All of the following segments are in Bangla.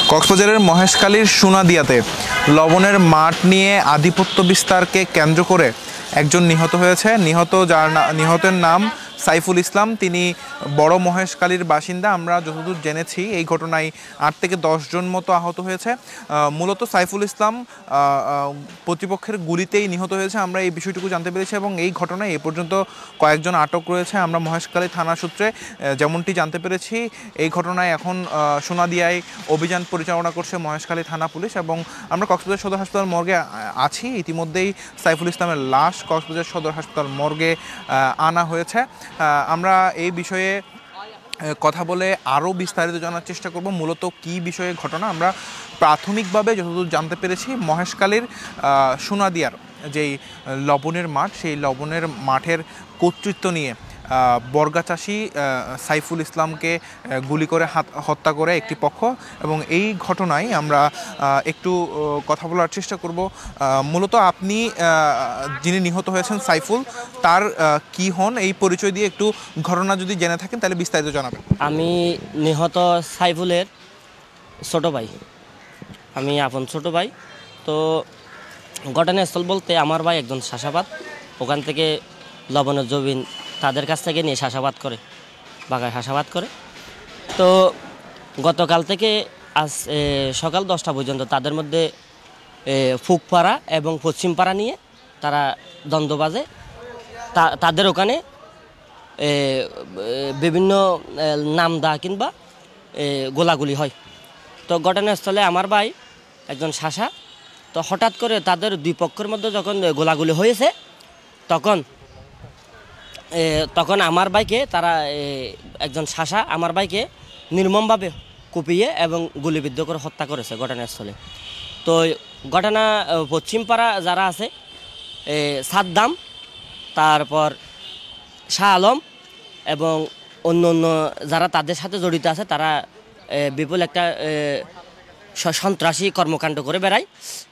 কক্সবাজারের মহেশখালীর সোনাদিয়াতে লবণের মাঠ নিয়ে আধিপত্য বিস্তারকে কেন্দ্র করে একজন নিহত হয়েছে। নিহতের নাম সাইফুল ইসলাম। তিনি বড় মহেশখালীর বাসিন্দা। আমরা যতদূর জেনেছি এই ঘটনায় 8 থেকে 10 জন মতো আহত হয়েছে। মূলত সাইফুল ইসলাম প্রতিপক্ষের গুলিতেই নিহত হয়েছে, আমরা এই বিষয়টুকু জানতে পেরেছি এবং এই ঘটনায় এ পর্যন্ত কয়েকজন আটক রয়েছে। আমরা মহেশখালী থানা সূত্রে যেমনটি জানতে পেরেছি, এই ঘটনায় এখন সোনাদিয়ায় অভিযান পরিচালনা করছে মহেশখালী থানা পুলিশ এবং আমরা কক্সবাজার সদর হাসপাতাল মর্গে আছি। ইতিমধ্যেই সাইফুল ইসলামের লাশ কক্সবাজার সদর হাসপাতাল মর্গে আনা হয়েছে। আমরা এই বিষয়ে কথা বলে আরও বিস্তারিত জানার চেষ্টা করব। মূলত কী বিষয়ে ঘটনা আমরা প্রাথমিকভাবে যতদূর জানতে পেরেছি, মহেশখালীর সোনাদিয়ার যেই লবণের মাঠ, সেই লবণের মাঠের কর্তৃত্ব নিয়ে বর্গাচাষী সাইফুল ইসলামকে গুলি করে হত্যা করে একটি পক্ষ এবং এই ঘটনায় আমরা একটু কথা বলার চেষ্টা করব। মূলত আপনি যিনি নিহত হয়েছেন সাইফুল, তার কি হন এই পরিচয় দিয়ে একটু ঘটনা যদি জেনে থাকেন তাহলে বিস্তারিত জানাবেন। আমি নিহত সাইফুলের ছোট ভাই, আমি আপন ছোট ভাই। তো ঘটনাস্থল বলতে আমার ভাই একজন চাষাবাদ, ওখান থেকে লবণের জমিন তাদের কাছ থেকে নিয়ে চাষাবাদ করে, বাগায় চাষাবাদ করে। তো গতকাল থেকে আজ সকাল 10টা পর্যন্ত তাদের মধ্যে ফুকপাড়া এবং পশ্চিমপাড়া নিয়ে তারা দ্বন্দ্ব বাজে। তাদের ওখানে বিভিন্ন নামদা কিংবা গোলাগুলি হয়। তো ঘটনাস্থলে আমার ভাই একজন শাসা, তো হঠাৎ করে তাদের দুই পক্ষের মধ্যে যখন গোলাগুলি হয়েছে তখন আমার ভাইকে তারা একজন শাসা আমার ভাইকে নির্মমভাবে কুপিয়ে এবং গুলিবিদ্ধ করে হত্যা করেছে ঘটনাস্থলে। তো ঘটনা পশ্চিমপাড়া যারা আছে, সাদ্দাম, তারপর শাহ আলম এবং অন্য অন্য যারা তাদের সাথে জড়িত আছে, তারা বিপুল একটা সন্ত্রাসী কর্মকাণ্ড করে বেড়ায়।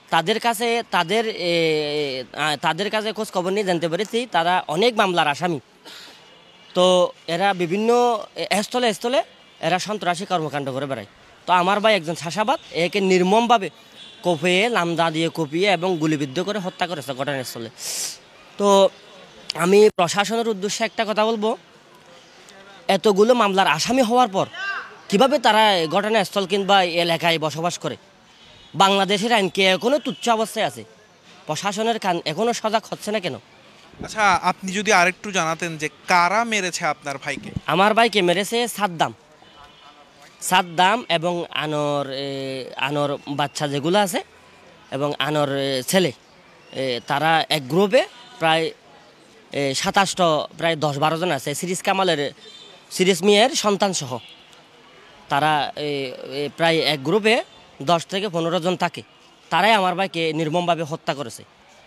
তাদের কাছে খোঁজ খবর নিয়ে জানতে পেরেছি তারা অনেক মামলার আসামি। তো এরা বিভিন্ন স্থলে এরা সন্ত্রাসী কর্মকাণ্ড করে বেড়ায়। তো আমার ভাই একজন চাষাবাদ, একে নির্মমভাবে কোপিয়ে লামদা দিয়ে কুপিয়ে এবং গুলিবিদ্ধ করে হত্যা করেছে ঘটনাস্থলে। তো আমি প্রশাসনের উদ্দেশ্যে একটা কথা বলবো, এতগুলো মামলার আসামি হওয়ার পর কিভাবে তারা ঘটনাস্থল কিংবা এলাকায় বসবাস করে? বাংলাদেশের আইন কি এখনও তুচ্ছ অবস্থায় আছে? প্রশাসনের কান এখনও সজাগ হচ্ছে না কেন? আচ্ছা, আপনি যদি আরেকটু জানাতেন যে কারা মেরেছে আপনার ভাইকে? আমার ভাইকে মেরেছে সাদ্দাম এবং আনোর বাচ্চা যেগুলো আছে এবং আনোর ছেলে, তারা এক গ্রুপে প্রায় 27টা প্রায় 10-12 জন আছে। সিরিজ মিয়ার সন্তান সহ তারা প্রায় এক গ্রুপে 10 থেকে 15 জন থাকে। তারাই আমার ভাইকে নির্মমভাবে হত্যা করেছে।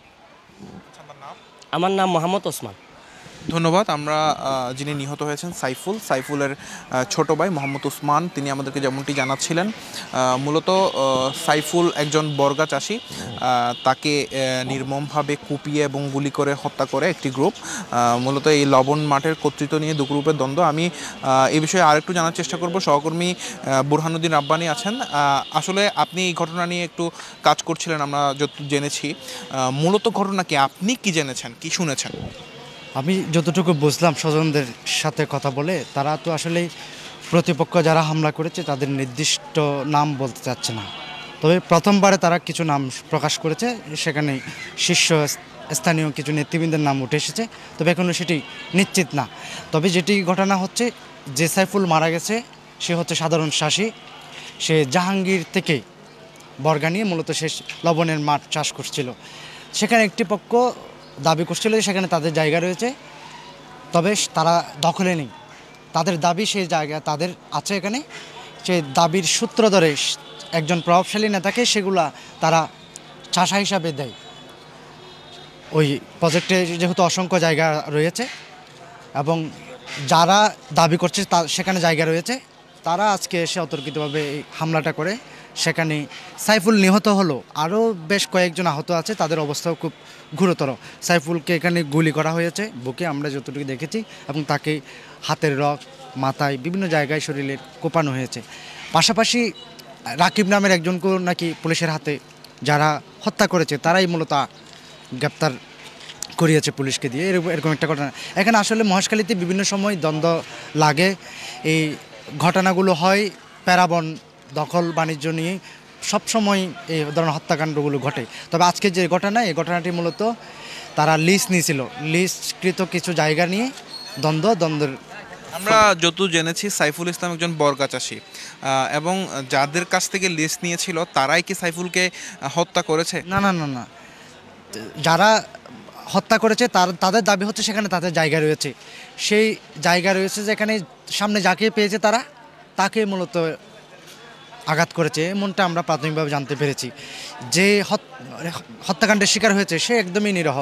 আমার নাম মোহাম্মদ ওসমান। ধন্যবাদ। আমরা যিনি নিহত হয়েছেন সাইফুলের ছোট ভাই মোহাম্মদ ওসমান, তিনি আমাদেরকে যেমনটি জানাচ্ছিলেন, মূলত সাইফুল একজন বর্গা চাষি। তাকে নির্মমভাবে কুপিয়ে এবং গুলি করে হত্যা করে একটি গ্রুপ। মূলত এই লবণ মাঠের কর্তৃত্ব নিয়ে দু গ্রুপের দ্বন্দ্ব। আমি এই বিষয়ে আরেকটু জানার চেষ্টা করব। সহকর্মী বুরহানুদ্দিন রাব্বানি আছেন। আসলে আপনি এই ঘটনা নিয়ে একটু কাজ করছিলেন, আমরা যত জেনেছি। মূলত ঘটনা কি, আপনি কি জেনেছেন, কি শুনেছেন? আমি যতটুকু বুঝলাম স্বজনদের সাথে কথা বলে, তারা তো আসলে প্রতিপক্ষ যারা হামলা করেছে তাদের নির্দিষ্ট নাম বলতে চাচ্ছে না। তবে প্রথমবারে তারা কিছু নাম প্রকাশ করেছে, সেখানে স্থানীয় কিছু নেতৃবৃন্দের নাম উঠে এসেছে, তবে এখনও সেটি নিশ্চিত না। তবে যেটি ঘটনা হচ্ছে, যে সাইফুল মারা গেছে সে হচ্ছে সাধারণ চাষি। সে জাহাঙ্গীর থেকে বর্গা নিয়ে মূলত সে লবণের মাঠ চাষ করছিল। সেখানে একটি পক্ষ দাবি করছিল যে সেখানে তাদের জায়গা রয়েছে, তবে তারা দখলে নেই। তাদের দাবি সেই জায়গা তাদের আছে এখানে। সেই দাবির সূত্র ধরে একজন প্রভাবশালী নেতাকে সেগুলা তারা চাষা হিসাবে দেয়। ওই প্রজেক্টে যেহেতু অসংখ্য জায়গা রয়েছে এবং যারা দাবি করছে সেখানে জায়গা রয়েছে, তারা আজকে এসে অতর্কিতভাবে এই হামলাটা করে। সেখানে সাইফুল নিহত হলো, আরও বেশ কয়েকজন আহত আছে, তাদের অবস্থাও খুব গুরুতর। সাইফুলকে এখানে গুলি করা হয়েছে বুকে, আমরা যতটুকু দেখেছি, এবং তাকে হাতের রক, মাথায়, বিভিন্ন জায়গায় শরীরের কোপানো হয়েছে। পাশাপাশি রাকিব নামের একজনকে নাকি পুলিশের হাতে যারা হত্যা করেছে তারাই মূলত গ্রেপ্তার করিয়েছে পুলিশকে দিয়ে, এরকম একটা ঘটনা। এখানে আসলে মহেশখালীতে বিভিন্ন সময় দ্বন্দ্ব লাগে, এই ঘটনাগুলো হয় প্যারাবন দখল বাণিজ্য নিয়ে সবসময় এই ধরনের হত্যাকাণ্ডগুলো ঘটে। তবে আজকে যে ঘটনা, এই ঘটনাটি মূলত তারা লিজ নিয়েছিল, লিজকৃত কিছু জায়গা নিয়ে দ্বন্দ্বের। আমরা যতদূর জেনেছি সাইফুল ইসলাম একজন বর্গা চাষি, এবং যাদের কাছ থেকে লিজ নিয়েছিল তারাই কি সাইফুলকে হত্যা করেছে? না না না না, যারা হত্যা করেছে তাদের দাবি হচ্ছে সেখানে তাদের জায়গা রয়েছে, সেই জায়গা রয়েছে যেখানে সামনে যাকে পেয়েছে তাকে মূলত আঘাত করেছে, এমনটা আমরা প্রাথমিকভাবে জানতে পেরেছি। যে হত্যাকাণ্ডের শিকার হয়েছে সে একদমই নিরীহ,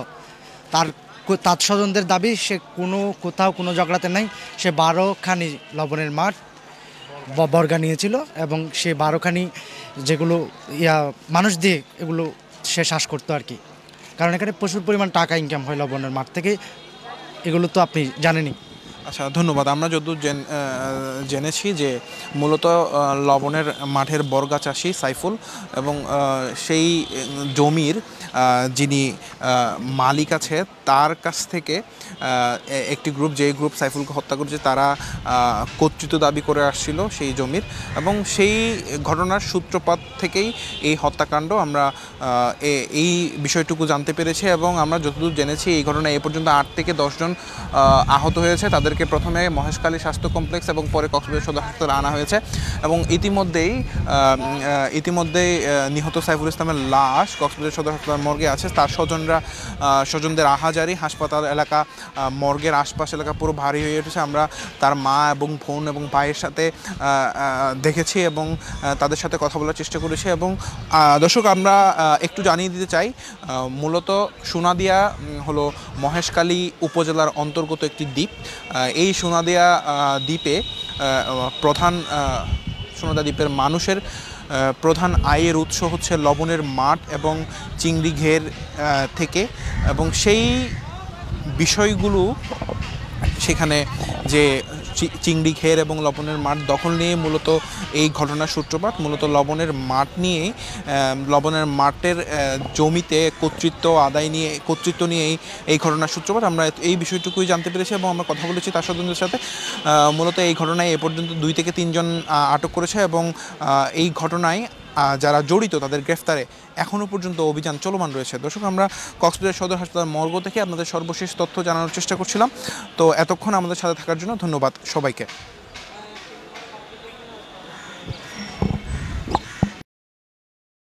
তার স্বজনদের দাবি সে কোথাও কোনো ঝগড়াতে নাই, সে 12খানি লবণের মাঠ বর্গা নিয়েছিল এবং সে 12খানি যেগুলো মানুষ দিয়ে এগুলো সে শ্বাস করতো আর কি, কারণ এখানে প্রচুর পরিমাণ টাকা ইনকাম হয় লবণের মাঠ থেকে, এগুলো তো আপনি জানেনই। আচ্ছা, ধন্যবাদ। আমরা যতদূর জেনেছি যে মূলত লবণের মাঠের বর্গা চাষি সাইফুল, এবং সেই জমির যিনি মালিক আছে তার কাছ থেকে একটি গ্রুপ, যে গ্রুপ সাইফুলকে হত্যা করেছে, তারা কর্তৃত্ব দাবি করে আসছিল সেই জমির, এবং সেই ঘটনার সূত্রপাত থেকেই এই হত্যাকাণ্ড। আমরা এই বিষয়টুকু জানতে পেরেছি, এবং আমরা যতদূর জেনেছি এই ঘটনায় এ পর্যন্ত 8 থেকে 10 জন আহত হয়েছে। তাদেরকে প্রথমে মহেশখালী স্বাস্থ্য কমপ্লেক্স এবং পরে কক্সবাজার সদর হাসপাতালে আনা হয়েছে, এবং ইতিমধ্যেই নিহত সাইফুল ইসলামের লাশ কক্সবাজার সদর হাসপাতাল মর্গে আছে। তার স্বজনদের আহাজারি, হাসপাতাল এলাকা, মর্গের আশপাশ এলাকা পুরো ভারী হয়ে উঠেছে। আমরা তার মা এবং বোন এবং ভাইয়ের সাথে দেখেছি এবং তাদের সাথে কথা বলার চেষ্টা করেছি। এবং দর্শক, আমরা একটু জানিয়ে দিতে চাই, মূলত সোনাদিয়া হলো মহেশখালী উপজেলার অন্তর্গত একটি দ্বীপ। এই সোনাদিয়া দ্বীপে সোনাদিয়া দ্বীপের মানুষের প্রধান আয়ের উৎস হচ্ছে লবণের মাঠ এবং চিংড়ি ঘের থেকে, এবং সেই বিষয়গুলো সেখানে যে চিংড়ি ঘের এবং লবণের মাঠ দখল নিয়ে মূলত এই ঘটনার সূত্রপাত। মূলত লবণের মাঠের জমিতে কর্তৃত্ব নিয়ে এই ঘটনার সূত্রপাত। আমরা এই বিষয়টুকুই জানতে পেরেছি এবং আমরা কথা বলেছি তার স্বজনদের সাথে। মূলত এই ঘটনায় এ পর্যন্ত 2 থেকে 3 জন আটক করেছে, এবং এই ঘটনায় যারা জড়িত তাদের গ্রেফতারে এখনও পর্যন্ত অভিযান চলমান রয়েছে। দর্শক, আমরা কক্সবাজার সদর হাসপাতাল মর্গ থেকে আপনাদের সর্বশেষ তথ্য জানানোর চেষ্টা করছিলাম। তো এতক্ষণ আমাদের সাথে থাকার জন্য ধন্যবাদ সবাইকে।